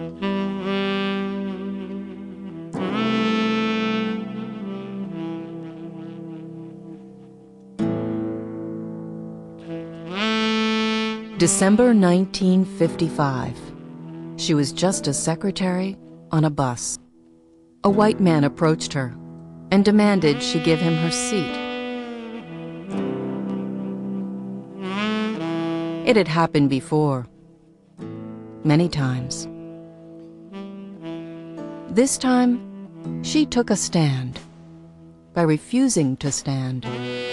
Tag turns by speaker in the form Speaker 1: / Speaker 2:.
Speaker 1: December 1955. She was just a secretary on a bus. A white man approached her and demanded she give him her seat. It had happened before, many times. This time, she took a stand by refusing to stand.